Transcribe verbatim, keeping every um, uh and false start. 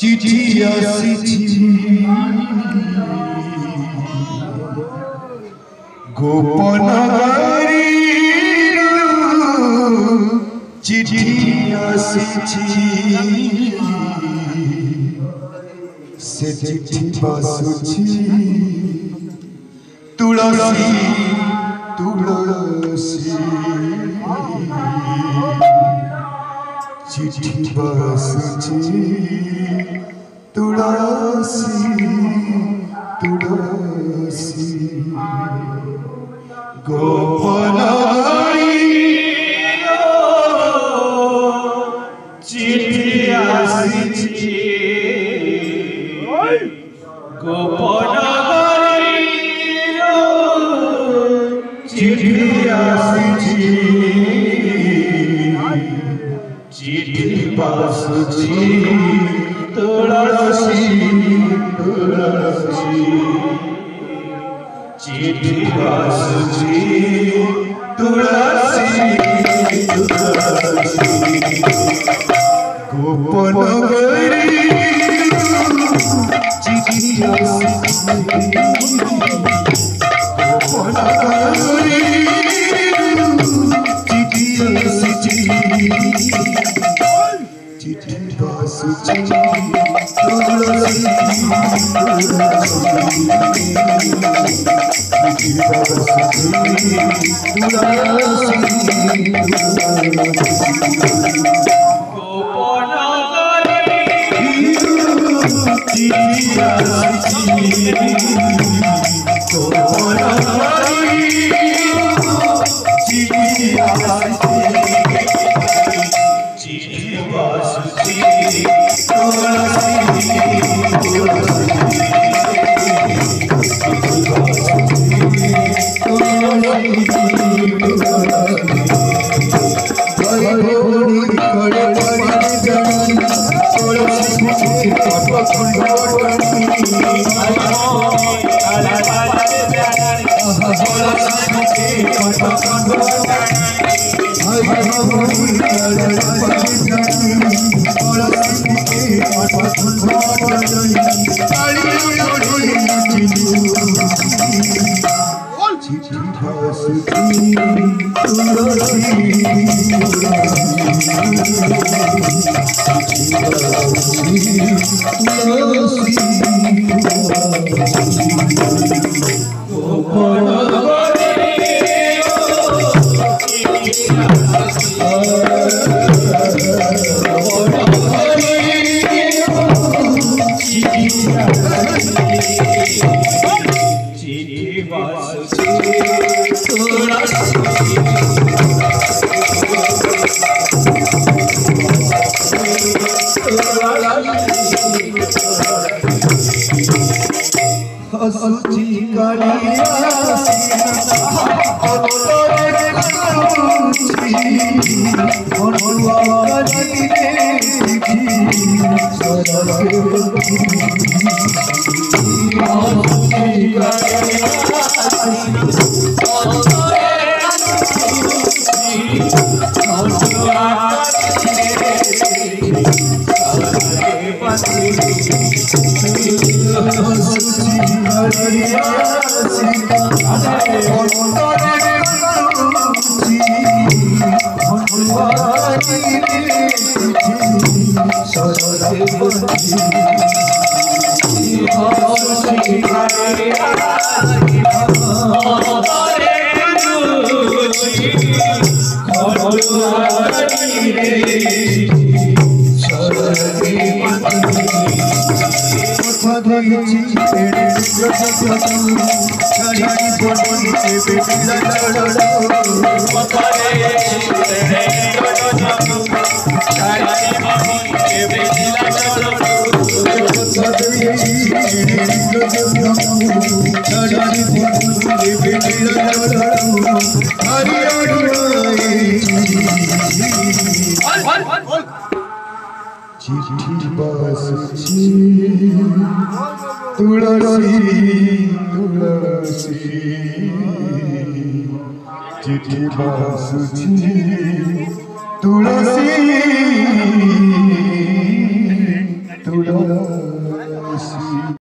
चिठी आसिछि गोपन चिठी आसिछि से चिठी बासुछि तुलसी तुलसी चिठी बासुछि तुलसी तुलसी गोपन चिठी आसिछि गोपन चिठी आसिछि चिठी बासुछि तुलसी तुलसी चिठी बासुछि तुलसी तुलसी गोपन चिठी आसिछि गोपन चिठी आसिछि चिठी बासुछि तुलसी चिठी बासुछि गोपन चिठी आसिछि गोपन चिठी आसिछि चिठी बासुछि तुलसी असुचि कालिया चिठी बासुछि तुलसी तुलसी चिठी बासुछि तुलसी तुलसी